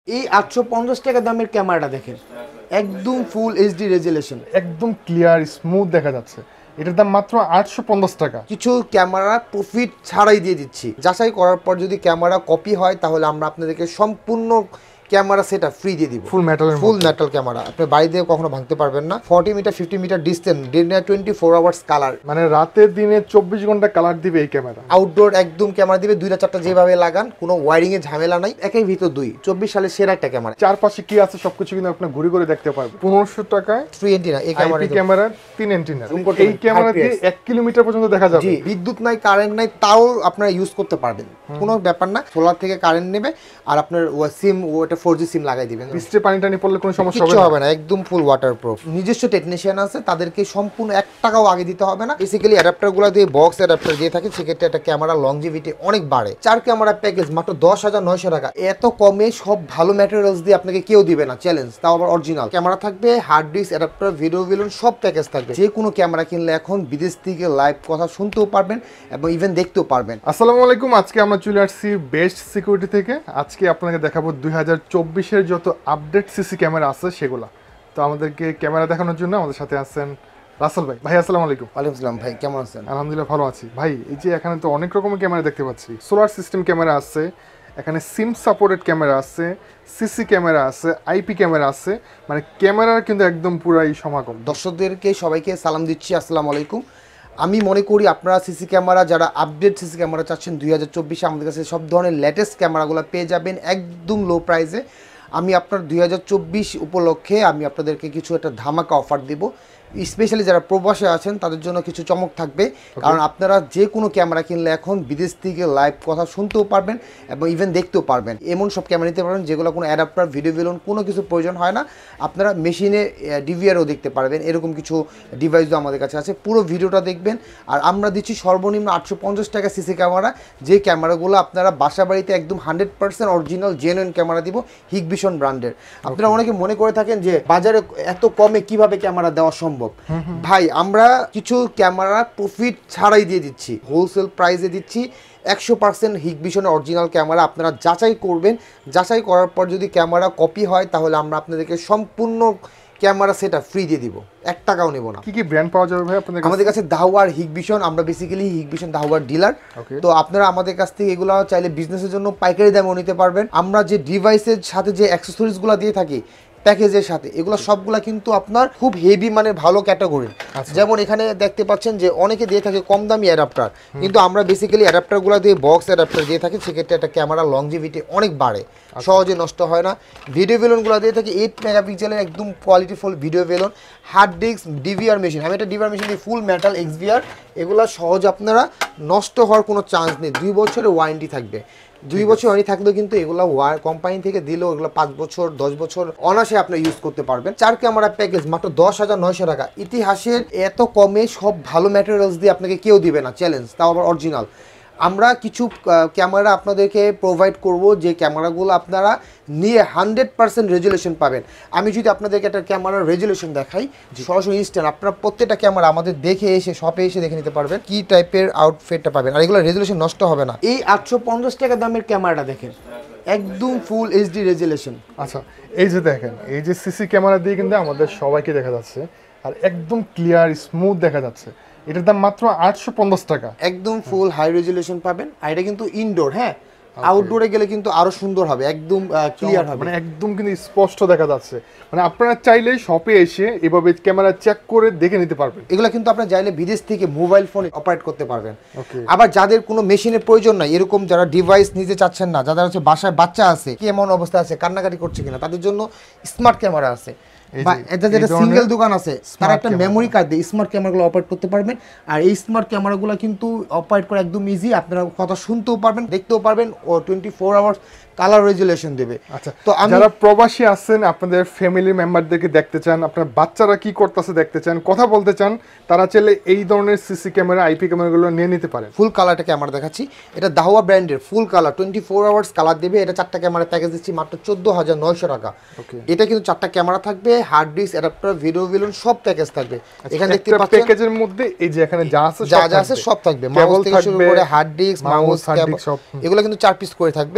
এই 850 টাকা দামের ক্যামেরাটা দেখেন, একদম ফুল এইচডি রেজুলেশন, একদম ক্লিয়ার স্মুথ দেখা যাচ্ছে। এটার দাম মাত্র 850 টাকা। কিছু ক্যামেরা প্রফিট ছাড়াই দিয়ে দিচ্ছি। যাচাই করার পর যদি ক্যামেরা কপি হয় তাহলে আমরা আপনাদেরকে সম্পূর্ণ ক্যামেরা সেটা ফ্রি দিয়ে দিব। ফুল মেটাল ক্যামেরা, আপনি বাড়ি দিয়ে কখনো ভাঙতে পারবেন না। 40 মিটার 50 মিটার ডিস্টেন্স, দিনে 24 আওয়ার্স কালার, মানে রাতে দিনে 24 ঘন্টা কালার দিবে এই ক্যামেরা। আউটডোর একদম ক্যামেরা দিবে, 2টা 4টা যেভাবে লাগান, কোনো ওয়ারিং এ ঝামেলা নাই। একের ভিতর 24 সালের সেরা একটা ক্যামেরা। চারপাশে কি আছে সবকিছু কিন্তু আপনি ঘুরে ঘুরে দেখতে পারবেন। 1500 টাকায় 3 এন্টিনা এই ক্যামেরা 3 এন্টিনা। এই ক্যামেরা দিয়ে 1 কিলোমিটার পর্যন্ত দেখা যাবে। জি, বিদ্যুৎ নাই, কারেন্ট নাই, তাও আপনারা ইউজ করতে পারবেন, কোনো ব্যাপার না। সোলার থেকে কারেন্ট নেবে আর আপনার সিম, ওটা 4G সিম লাগাই দিবেন। বৃষ্টি পানি টানি পড়লে কোনো সমস্যা হবে না, একদম ফুল ওয়াটারপ্রুফ। নিজস্ব টেকনিশিয়ান আছে, তাদেরকে সম্পূর্ণ 1 টাকাও আগে দিতে হবে না। বেসিক্যালি অ্যাডাপ্টারগুলো দিয়ে, বক্স অ্যাডাপ্টার দিয়ে থাকে, সেক্ষেত্রে একটা ক্যামেরা লংজিভিটি অনেক বাড়ে। 4 ক্যামেরা প্যাকেজ মাত্র 10,900 টাকা। এত কমে সব ভালো ম্যাটেরিয়ালস দিয়ে আপনাকে কেউ দিবে না, চ্যালেঞ্জ। তাও আবার অরিজিনাল ক্যামেরা থাকবে, hard disk, adapter, video balun, সব প্যাকেজ থাকবে। যে কোনো ক্যামেরা কিনলে এখন বিদেশ থেকে লাইভ কথা শুনতেও পারবেন এবং ইভেন দেখতেও পারবেন। আসসালামু আলাইকুম, আজকে আমরা চলে আসছি বেস্ট সিকিউরিটি থেকে। আজকে আপনাকে দেখাবো 2024-এর যত আপডেট সিসি ক্যামেরা আছে সেগুলা। তো আমাদেরকে ক্যামেরা দেখানোর জন্য আমাদের সাথে আছেন রাসেল ভাই। ভাই আসসালামু আলাইকুম। ওয়ালাইকুম আসসালাম ভাই, কেমন আছেন? আলহামদুলিল্লাহ ভালো আছি ভাই। এই যে এখানে তো অনেক রকমের ক্যামেরা দেখতে পাচ্ছি। সোলার সিস্টেম ক্যামেরা আছে, এখানে সিম সাপোর্টেড ক্যামেরা আছে, সিসি ক্যামেরা আছে, আইপি ক্যামেরা আছে, মানে ক্যামেরার কিন্তু একদম পুরাই সমাগম। দর্শকদেরকে সবাইকে সালাম দিচ্ছি, আসসালামু আলাইকুম। আমি মনে করি আপনারা সিসি ক্যামেরা, যারা আপডেট সিসি ক্যামেরা চাচ্ছেন 2024-এ, আমাদের কাছে সব ধরনের লেটেস্ট ক্যামেরাগুলো পেয়ে যাবেন একদম লো প্রাইসে। আমি আপনার 2024 উপলক্ষে আমি আপনাদেরকে কিছু একটা ধামাকা অফার দেব। স্পেশালি যারা প্রবাসে আছেন তাদের জন্য কিছু চমক থাকবে, কারণ আপনারা যে কোনো ক্যামেরা কিনলে এখন বিদেশ থেকে লাইভ কথা শুনতেও পারবেন এবং ইভেন দেখতেও পারবেন। এমন সব ক্যামেরা নিতে পারবেন যেগুলো কোনো অ্যাডাপ্টার, ভিডিও বেলুন, কোনো কিছু প্রয়োজন হয় না। আপনারা মেশিনে ডিভিআরও দেখতে পারবেন, এরকম কিছু ডিভাইসও আমাদের কাছে আছে। পুরো ভিডিওটা দেখবেন। আর আমরা দিচ্ছি সর্বনিম্ন 850 টাকা সিসি ক্যামেরা, যে ক্যামেরাগুলো আপনারা বাসা বাড়িতে একদম 100% অরিজিনাল জেনুইন ক্যামেরা দিব, হিগভিশন ব্র্যান্ডের। আপনারা অনেকে মনে করে থাকেন যে বাজারে এত কমে কিভাবে ক্যামেরা দেওয়া সম্ভব। ভাই, আমরা কিছু ক্যামেরা প্রফিট ছাড়াই দিয়ে দিচ্ছি, হোলসেল প্রাইসে দিচ্ছি। 100% হিগভিশনের অরিজিনাল ক্যামেরা আপনারা যাচাই করবেন। যাচাই করার পর যদি ক্যামেরা কপি হয় তাহলে আমরা আপনাদেরকে সম্পূর্ণ ক্যামেরা সেটা ফ্রি দিয়ে দিব, 1 টাকাও নেব না। কি কি ব্র্যান্ড পাওয়া যাবে ভাই আপনাদের কাছে? আমাদের কাছে দাহওয়ার, হিগভিশন, আমরা বেসিক্যালি হিগভিশন দাহওয়ার ডিলার। তো আপনারা আমাদের কাছ থেকে এগুলো চাইলে বিজনেসের জন্য পাইকারি দামেও নিতে পারবেন। আমরা যে ডিভাইসের সাথে যে অ্যাক্সেসরিজগুলো দিয়ে থাকি প্যাকেজের সাথে, এগুলো সবগুলা কিন্তু আপনার খুব হেভি মানে ভালো ক্যাটাগরি। যেমন এখানে দেখতে পাচ্ছেন যে অনেকে দিয়ে থাকে কম দামি অ্যাডাপ্টার, কিন্তু আমরা বেসিক্যালি অ্যাডাপ্টারগুলো দিয়ে, বক্স অ্যাডাপ্টার দিয়ে থাকি, সেক্ষেত্রে একটা ক্যামেরা লংজিভিটি অনেক বাড়ে, সহজে নষ্ট হয় না। ভিডিও বেলুনগুলো দিয়ে থাকি 8 মেগাপিক্সেলের একদম কোয়ালিটিফুল video balun, hard disk, DVR machine. আমি একটা ডিভিআর মেশিন দিয়ে ফুল মেটাল এক্সভিআর, এগুলো সহজ, আপনারা নষ্ট হওয়ার কোনো চান্স নেই। 2 বছরের ওয়ারেন্টি থাকবে। 2 বছর ওয়ারেন্টি থাকলেও কিন্তু এগুলো কোম্পানি থেকে দিলেও এগুলো 5 বছর 10 বছর অনায়াসে আপনি ইউজ করতে পারবেন। 4 ক্যামেরা প্যাকেজ মাত্র 10,900 টাকা। ইতিহাসের এত কমে সব ভালো ম্যাটেরিয়ালস দিয়ে আপনাকে কেউ দিবে না, চ্যালেঞ্জ, তাও আবার অরিজিনাল। আমরা কিছু ক্যামেরা আপনাদেরকে প্রোভাইড করব, যে ক্যামেরাগুলো আপনারা নিয়ে 100% রেজুলেশন পাবেন। আমি যদি আপনাদেরকে একটা ক্যামেরার রেজুলেশন দেখাই সরাসরি ইনস্ট্যান্ট, আপনারা প্রত্যেকটা ক্যামেরা আমাদের দেখে এসে শপে এসে দেখে নিতে পারবেন কি টাইপের আউটফিটটা পাবেন, আর এগুলো রেজুলেশন নষ্ট হবে না। এই 850 টাকা দামের ক্যামেরাটা দেখেন, একদম ফুল এইচডি রেজুলেশন। আচ্ছা, এই যে দেখেন, এই যে সিসি ক্যামেরা দিয়ে কিন্তু আমাদের সবাইকে দেখা যাচ্ছে, আর একদম ক্লিয়ার স্মুথ দেখা যাচ্ছে। এটার দাম মাত্র 850 টাকা। একদম ফুল হাই রেজুলেশন পাবেন। আর এটা কিন্তু ইনডোর, হ্যাঁ, আউটডোরে গেলে কিন্তু আরো সুন্দর হবে, একদম ক্লিয়ার হবে, মানে একদম কিন্তু স্পষ্ট দেখা যাচ্ছে। মানে আপনারা চাইলে শপে এসে এভাবে ক্যামেরা চেক করে দেখে নিতে পারবেন। এগুলো কিন্তু আপনারা চাইলে বিদেশ থেকে মোবাইল ফোনে অপারেট করতে পারবেন। আবার যাদের কোনো মেশিনের প্রয়োজন নাই, এরকম যারা ডিভাইস নিতে চাচ্ছেন না, যাদের হচ্ছে বাসায় বাচ্চা আছে, কি এমন অবস্থা আছে, কান্নাকাটি করছে কিনা, তাদের জন্য স্মার্ট ক্যামেরা আছে। বা এটা যেটা সিঙ্গেল দোকান আছে, তারা একটা মেমোরি কার্ড দিয়ে স্মার্ট ক্যামেরাগুলো অপারেট করতে পারবেন। আর এই স্মার্ট ক্যামেরাগুলো কিন্তু অপারেট করা একদম ইজি, আপনারা কথা শুনতেও পারবেন, দেখতেও পারবেন, ও 24 আওয়ার্স কালার রেজুলেশন দেবে। আচ্ছা, তো যারা প্রবাসী আছেন, আপনাদের ফ্যামিলি মেম্বারদেরকে দেখতে চান, আপনার বাচ্চারা কি করতেছে দেখতে চান, কথা বলতে চান, তারা চাইলে এই ধরনের সিসি ক্যামেরা, আইপি ক্যামেরাগুলো নিয়ে নিতে পারেন। ফুল কালারটা ক্যামেরা দেখাচ্ছি, এটা দাহওয়া ব্র্যান্ডের ফুল কালার 24 আওয়ার্স কালার দেবে। এটা 4টা ক্যামেরা প্যাকেজ দিচ্ছি মাত্র 14,900 টাকা। এটা কিন্তু 4টা ক্যামেরা থাকবে, hard disk, adapter, video balun, সব প্যাকেজ থাকবে। এখানে দেখতে পাচ্ছেন প্যাকেজের মধ্যে এই যে এখানে যা আছে সব থাকবে, মাউস থেকে শুরু করে হার্ড ডিস্ক, মাউস, এগুলো কিন্তু 4 পিস করে থাকবে।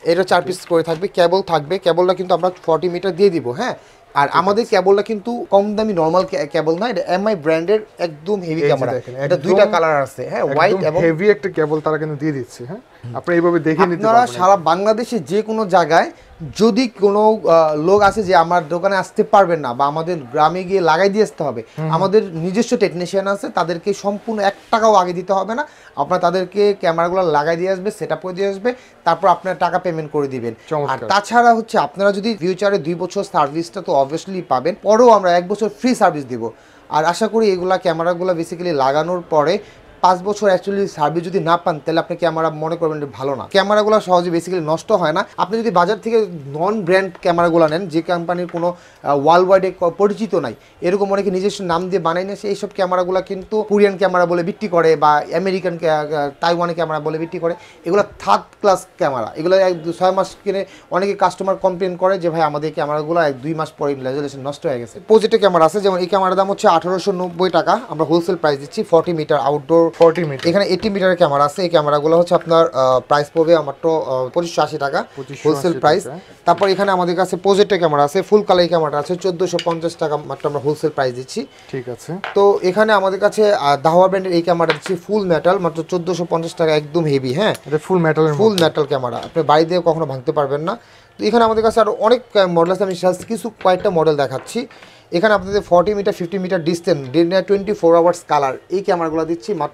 এটা 4 পিস করে থাকবে, কেবল থাকবে, কেবলটা কিন্তু আমরা 40 মিটার দিয়ে দিব। হ্যাঁ, আর আমাদের কেবলটা কিন্তু কম দামি নরমাল কেবল না, এটা এমআই ব্র্যান্ডের একদম হেভি ক্যামেরা। এটা দুইটা কালার আছে, হ্যাঁ, হোয়াইট এবং হেভি একটা কেবল তারা কিন্তু দিয়ে দিচ্ছে। হ্যাঁ, আপনি এইভাবে দেখে নিতে আপনারা পারবেন। সারা বাংলাদেশে যে কোনো জায়গায় যদি কোনো লোক আছে যে আমার দোকানে আসতে পারবেন না বা আমাদের গ্রামে গিয়ে লাগাই দিয়ে আসতে হবে, আমাদের নিজস্ব টেকনিশিয়ান আছে, তাদেরকে সম্পূর্ণ 1 টাকাও আগে দিতে হবে না। আপনারা তাদেরকে ক্যামেরাগুলো লাগাই দিয়ে আসবে, সেট আপ করে দিয়ে আসবে, তারপর আপনার টাকা পেমেন্ট করে দিবেন। আর তাছাড়া হচ্ছে আপনারা যদি ফিউচারে 2 বছর সার্ভিসটা তো অবভিয়াসলি পাবেন, পরেও আমরা 1 বছর ফ্রি সার্ভিস দিব। আর আশা করি এগুলা ক্যামেরাগুলো বেসিক্যালি লাগানোর পরে 5 বছর অ্যাকচুয়ালি সার্ভিস যদি না পান তাহলে আপনি ক্যামেরা মনে করবেন যে ভালো না। ক্যামেরাগুলো সহজে বেসিক্যালি নষ্ট হয় না। আপনি যদি বাজার থেকে নন ব্র্যান্ড ক্যামেরাগুলো নেন, যে কোম্পানির কোনো ওয়ার্ল্ড ওয়াইডে পরিচিত নাই, এরকম অনেকে নিজস্ব নাম দিয়ে বানাই নিয়েছে, এইসব ক্যামেরাগুলো কিন্তু কোরিয়ান ক্যামেরা বলে বিক্রি করে বা আমেরিকান তাইওয়ানি ক্যামেরা বলে বিক্রি করে। এগুলো 3rd ক্লাস ক্যামেরা। এগুলো 6 মাস কিনে অনেকে কাস্টমার কমপ্লেন করে যে ভাই আমাদের ক্যামেরাগুলো 2 মাস পরে রেজুলেশন নষ্ট হয়ে গেছে। পজিটিভ ক্যামেরা আছে, যেমন এই ক্যামেরার দাম হচ্ছে 1890 টাকা, আমরা হোলসেল প্রাইস দিচ্ছি। 40 মিটার আউটডোর, 40 মিটার, এখানে 80 মিটারের ক্যামেরা আছে। এই ক্যামেরাগুলো হচ্ছে আপনার প্রাইস পড়বে মাত্র 2580 টাকা হোলসেল প্রাইস। তারপর এখানে আমাদের কাছে প্রজেক্টের ক্যামেরা আছে, ফুল কালার ক্যামেরা আছে, 1450 টাকা মাত্র আমরা হোলসেল প্রাইস দিচ্ছি। ঠিক আছে। তো এখানে আমাদের কাছে দাহওয়া ব্র্যান্ডের এই ক্যামেরা দিচ্ছি ফুল মেটাল, মাত্র 1450 টাকা, একদম হেভি। হ্যাঁ, এটা ফুল মেটাল ক্যামেরা, আপনি বাড়ি দিয়ে কখনো ভাঙতে পারবেন না। তো এখানে আমাদের কাছে আরো অনেক মডেল আছে, আমি কিছু কয়েকটা মডেল দেখাচ্ছি। এখানে আপনাদের 40 meter 50 meter distance 24 hours colour এই ক্যামেরাগুলো দিচ্ছি মাত্র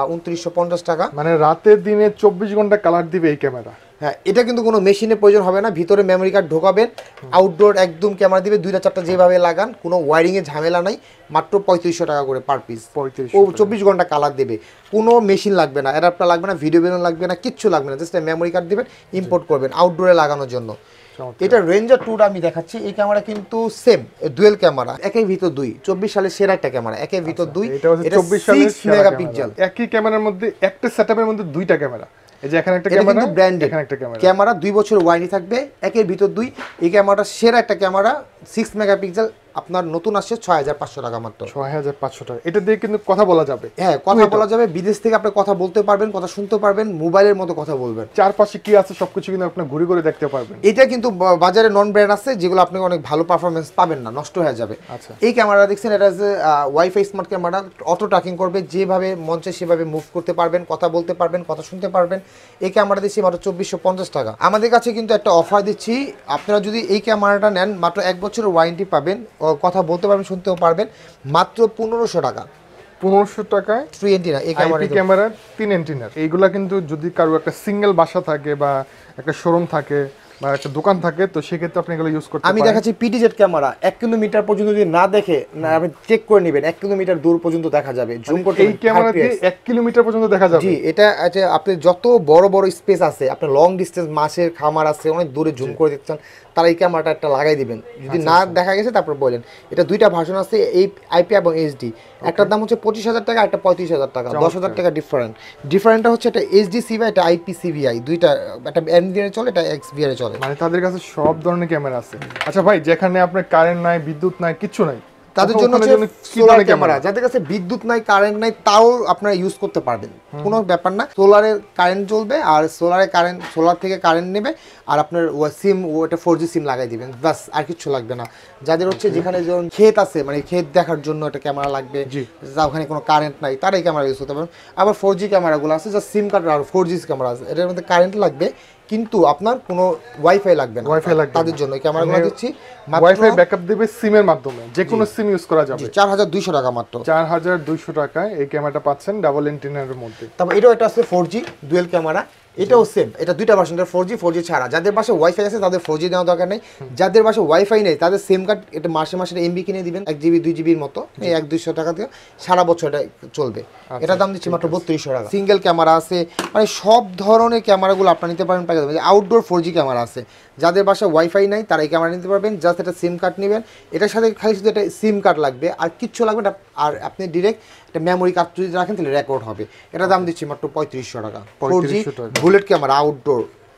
2950 টাকা। মানে রাতের দিনে 24 ঘন্টা কালার দিবে এই ক্যামেরা। হ্যাঁ, এটা কিন্তু কোনো মেশিনের প্রয়োজন হবে না, ভিতরে মেমোরি কার্ড ঢোকাবেন, আউটডোর একদম ক্যামেরা দিবে, 2টা 4টা যেভাবে লাগান, কোনো ওয়ারিংয়ে ঝামেলা নাই, মাত্র 3500 টাকা করে পার পিস। ও 24 ঘন্টা কালার দেবে, কোনো মেশিন লাগবে না, অ্যাডাপ্টার লাগবে না, ভিডিও বেলুন লাগবে না, কিচ্ছু লাগবে না, জাস্ট মেমোরি কার্ড দিবেন, ইম্পোর্ট করবেন আউটডোরে লাগানোর জন্য। এটা রেঞ্জার 2টা আমি দেখাচ্ছি। এই ক্যামেরা কিন্তু সেম ডুয়েল ক্যামেরা, একের ভিতর 2, 24 সালের সেরা একটা ক্যামেরা, একের ভিতর 2, এটা হচ্ছে 24 সালের 6 মেগাপিক্সেল। একই ক্যামেরার মধ্যে একটা সেটআপের মধ্যে 2টা ক্যামেরা। এই যে এখানে একটা এটা ক্যামেরা, কিন্তু ব্র্যান্ডেড এখানে একটা ক্যামেরা 2 বছর ওয়ারেন্টি থাকবে, একের ভিতর 2। এই ক্যামেরাটা সেরা একটা ক্যামেরা, 6 মেগাপিক্সেল, আপনার নতুন আসছে 6500 টাকা মাত্র। 6500 টাকা। এটা দিয়ে কিন্তু কথা বলা যাবে। হ্যাঁ, কথা বলা যাবে, বিদেশ থেকে আপনি কথা বলতে পারবেন, কথা শুনতে পারবেন, মোবাইলের মতো কথা বলবেন, চারপাশে কি আছে সবকিছু কিন্তু আপনি ঘুরে ঘুরে দেখতে পারবেন। এটা কিন্তু বাজারে নন ব্র্যান্ড আছে যেগুলো আপনি অনেক ভালো পারফরমেন্স পাবেন না, নষ্ট হয়ে যাবে। আচ্ছা, এই ক্যামেরা দেখছেন, এটা যে WiFi smart camera, auto tracking করবে, যেভাবে মঞ্চে সেভাবে মুভ করতে পারবেন, কথা বলতে পারবেন, কথা শুনতে পারবেন। এই ক্যামেরা দিচ্ছি মাত্র 2450 টাকা। আমাদের কাছে কিন্তু একটা অফার দিচ্ছি, আপনারা যদি এই ক্যামেরাটা নেন মাত্র 1 বছরের ওয়ারেন্টি পাবেন, কথা বলতে পারবেন, শুনতেও পারবেন, মাত্র 1500 টাকা। 1500 টাকায় 3 এন্টিনা এই ক্যামেরা 3 এন্টিনার। এইগুলা কিন্তু যদি কারো একটা সিঙ্গেল বাসা থাকে বা একটা শোরুম থাকে বা একটা দোকান থাকে, তো সেক্ষেত্রে আপনি এগুলো ইউজ করতে পারেন। আমি দেখাচ্ছি পিটিজেড ক্যামেরা, 1 কিলোমিটার পর্যন্ত যদি না দেখে না, আপনি চেক করে নেবেন, 1 কিলোমিটার দূর পর্যন্ত দেখা যাবে। জুম করতে এই ক্যামেরা দিয়ে 1 কিলোমিটার পর্যন্ত দেখা যাবে। জি, এটা আছে, আপনি যত বড় বড় স্পেস আছে, আপনি লং ডিসটেন্স মাছের খামার আছে, অনেক দূরে জুম করে দেখছেন, তারা এই ক্যামেরাটা একটা লাগাই দিবেন। যদি না দেখা গেছে তারপর বলেন। এটা 2টা ভার্সন আছে, এই আইপি এবং এইচডি। একটার দাম হচ্ছে 25,000 টাকা, একটা 35,000 টাকা, 10,000 টাকা ডিফারেন্টটা হচ্ছে এটা এইচডি সিভিআই, এটা আইপি সিভিআই, দুইটা, একটা এনভিআর চলে, এটা এক্সভিআর চলে। মানে তাদের কাছে সব ধরনের ক্যামেরা আছে। আচ্ছা ভাই, যেখানে আপনার কারেন্ট নাই, বিদ্যুৎ নাই, কিচ্ছু নাই, তাদের জন্য সোলার ক্যামেরা, যাদের কাছে বিদ্যুৎ নাই, কারেন্ট নাই, তাও আপনারা ইউজ করতে পারবেন, কোনো ব্যাপার না। সোলারে কারেন্ট চলবে, আর সোলার থেকে কারেন্ট নেবে, আর আপনার সিম ওটা 4G সিম লাগাই দিবেন, বাস, আর কিছু লাগবে না। যাদের হচ্ছে যেখানে যেমন ক্ষেত আছে, মানে ক্ষেত দেখার জন্য একটা ক্যামেরা লাগবে, ওখানে কোনো কারেন্ট নাই, তারা এই ক্যামেরা ইউজ করতে পারবেন। আবার 4G ক্যামেরাগুলো আছে, যা সিম কার্ড আর 4G ক্যামেরা আছে, এটার মধ্যে কারেন্ট লাগবে কিন্তু আপনার কোনো ওয়াইফাই লাগবে না, তাদের জন্য এই ক্যামেরাগুলো দিচ্ছি। ওয়াইফাই ব্যাকআপ দিবে সিমের মাধ্যমে, যে কোনো সিম ইউজ করা যাবে। 4200 টাকা মাত্র। 4200 টাকায় এই ক্যামেরাটা পাচ্ছেন ডাবল এন্টিনার মধ্যে। তারপর এটাও একটা আছে 4G ডুয়েল ক্যামেরা, এটাও সেম, এটা 2টা ভার্সন, 4G ছাড়া। যাদের পাশে ওয়াইফাই আছে তাদের 4G নেওয়া দরকার নেই, যাদের পাশে ওয়াইফাই নেই তাদের সিম কার্ড, এটা মাসে মাসে এমবি কিনে দিবেন, 1 GB 2 GBর মতো, এই 100-200 টাকা দিয়ে সারা বছর এটা চলবে। এটা দাম দিচ্ছি মাত্র 3200 টাকা। সিঙ্গেল ক্যামেরা আছে, মানে সব ধরনের ক্যামেরাগুলো আপনারা নিতে পারেন। আউটডোর 4G ক্যামেরা আছে, যাদের বাসায় ওয়াইফাই নাই তারা এই ক্যামেরা নিতে পারবেন, জাস্ট একটা সিম কার্ড নেবেন, এটার সাথে খালি শুধু একটা সিম কার্ড লাগবে, আর কিচ্ছু লাগবে না, আর আপনি ডিরেক্ট একটা মেমোরি কার্ড যদি রাখেন তাহলে রেকর্ড হবে। এটা দাম দিচ্ছি মাত্র 3500 টাকা। 4G বুলেট ক্যামেরা আউটডোর,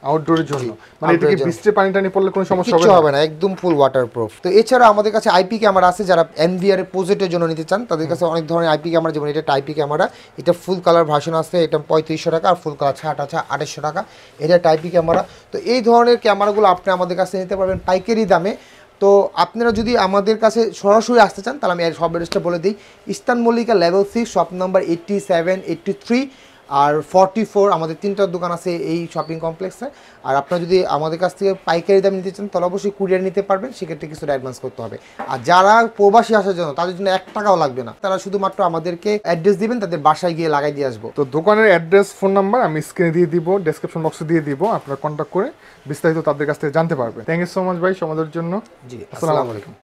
আউটডোরের জন্য মানে outdoor এটাকে এর জন্য। বৃষ্টির পানি টানি পড়লে কোনো সমস্যা হবে কিছু না? হবে না, একদম ফুল ওয়াটারপ্রুফ। তো এছাড়া আমাদের কাছে আইপি ক্যামেরা আছে, যারা এনভিআর এর প্রজেক্টের জন্য নিতে চান তাদের কাছে অনেক ধরনের আইপি ক্যামেরা, যেমন এটা আইপি ক্যামেরা, এটা ফুল কালার ভার্সন আছে, এটা 3500 টাকা, আর ফুল কালার ছাট আছে 2800 টাকা, এটা আইপি ক্যামেরা। তো এই ধরনের ক্যামেরাগুলো আপনি আমাদের কাছে নিতে পারবেন পাইকারি দামে। তো আপনারা যদি আমাদের কাছে সরাসরি আসতে চান তাহলে আমি এর সব অ্যাড্রেসটা বলে দিই। Eastern Mallika level 6 shop number 87, 83 আর 44, আমাদের 3টা দোকান আছে এই শপিং কমপ্লেক্সে। আর আপনারা যদি আমাদের কাছ থেকে পাইকারি দাম নিতে চান তাহলে অবশ্যই কুরিয়ার নিতে পারবেন, সেক্ষেত্রে কিছুটা অ্যাডভান্স করতে হবে। আর যারা প্রবাসী আসার জন্য তাদের জন্য 1 টাকাও লাগবে না, তারা শুধুমাত্র আমাদেরকে অ্যাড্রেস দিবেন, তাদের বাসায় গিয়ে লাগাই দিয়ে আসবো। তো দোকানের অ্যাড্রেস, ফোন নাম্বার আমি স্ক্রিনে দিয়ে দিব, ডেসক্রিপশন বক্সে দিয়ে দিব, আপনারা কন্ট্যাক্ট করে বিস্তারিত তাদের কাছ থেকে জানতে পারবেন। থ্যাংক ইউ সো মাচ ভাই সমাজের জন্য। জি, আসসালামু আলাইকুম।